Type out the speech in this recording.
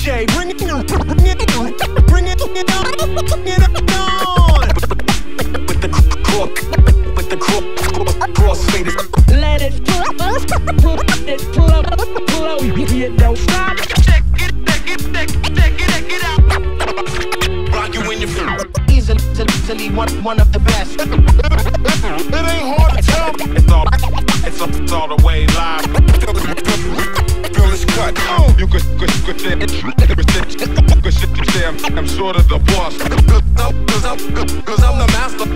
DJ, bring it on, bring it on, bring it on. With the crossfaders. Let it flow, you don't stop. Check it out. Rock you when you feel. Easily one of the best. It ain't hard to tell. It's all the way live. Feel this cut. You could say I'm sort of the boss. Cause I'm the master.